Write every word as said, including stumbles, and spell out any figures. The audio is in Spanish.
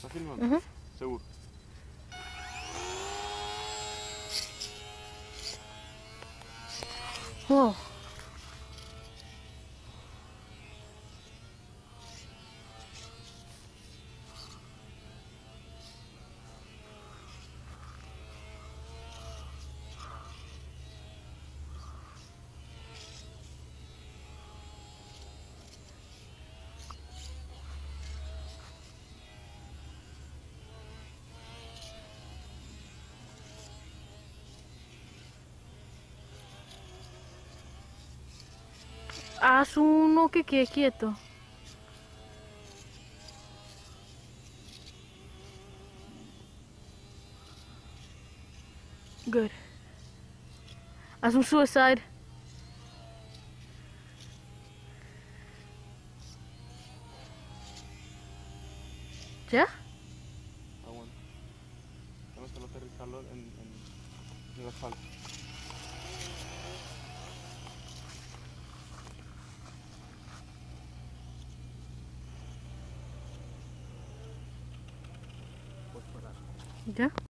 ¿Estás filmando? Ujú. Seguro. Oh. Haz uno que quede quieto. Good. Haz un suicide. ¿Ya? Aguanta. Tenemos que aterrizarlo en, en, en el asfalto. ¿Ya?